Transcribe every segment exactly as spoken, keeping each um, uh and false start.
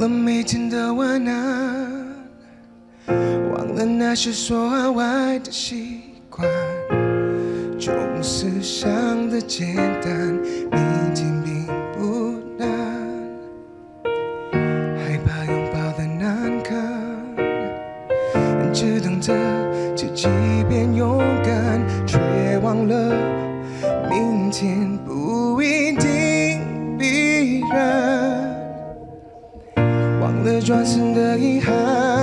了每天的晚安，忘了那些说好爱的习惯，总是想的简单，明天并不难，害怕拥抱的难堪，只等着自己变勇敢，却忘了明天不一定必然，忘了转身的遗憾，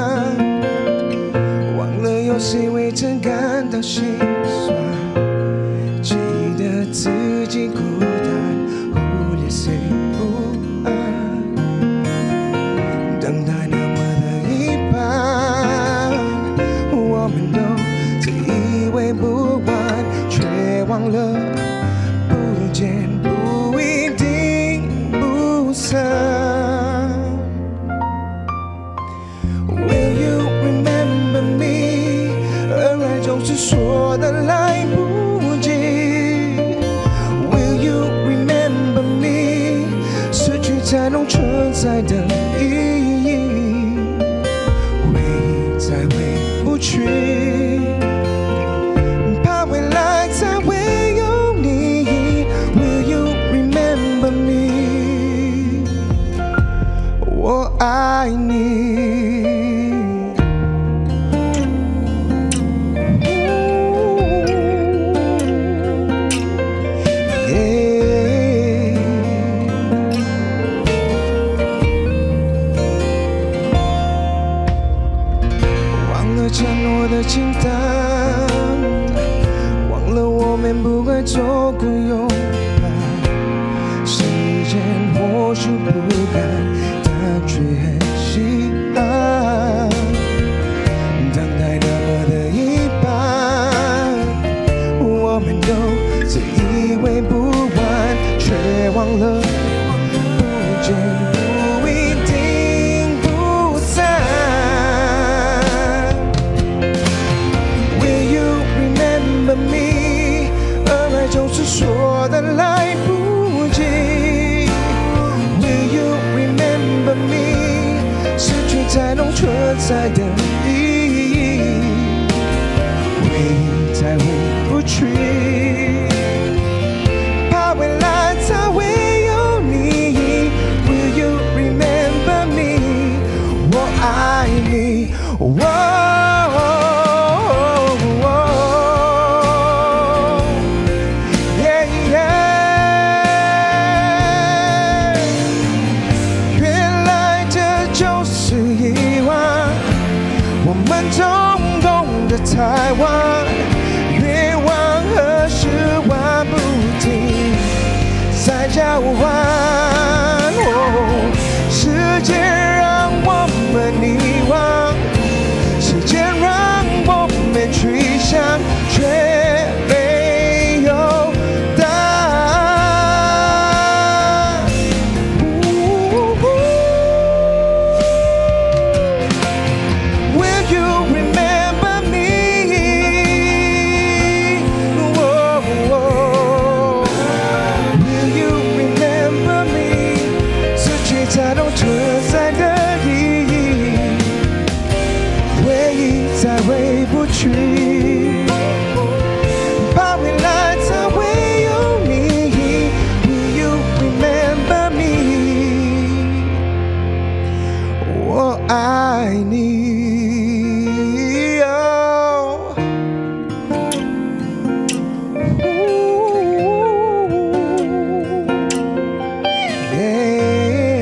忘了有谁为这感到心酸，记得自己孤单，忽略谁不安，等待那么的一半，我们都自以为不完，却忘了不见不一定不散。Will you remember me？ 而爱总是说的来不及。Will you remember me？ 失去才能存在的意义，回忆再回不去，怕未来才会有你。Will you remember me？ 我爱你。承诺的清单，忘了我们不该做过拥抱，时间或许不甘，但却很稀罕，等待那么的一半，我们都自以为不完，却忘了不见不一定不散。me， 而爱总是说的来不及。Will you remember me？ 失去才能存在的意义，回忆才回不去，怕未来才会有你。Will you remember me？ 我爱你。我我们总懂得太晚，愿望和失望不停在交换。哦，时间让我们遗忘，时间让我们去想，却没有答案。Will you remember me？ Will you remember me？ 失去才能存在的意义，回忆再回不去，怕未来才会有你。Will you remember me？ 我爱你。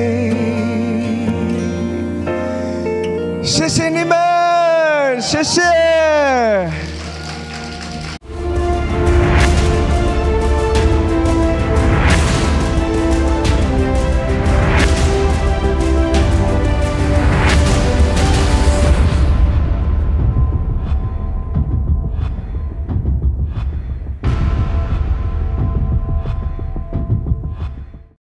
谢谢你们，谢谢。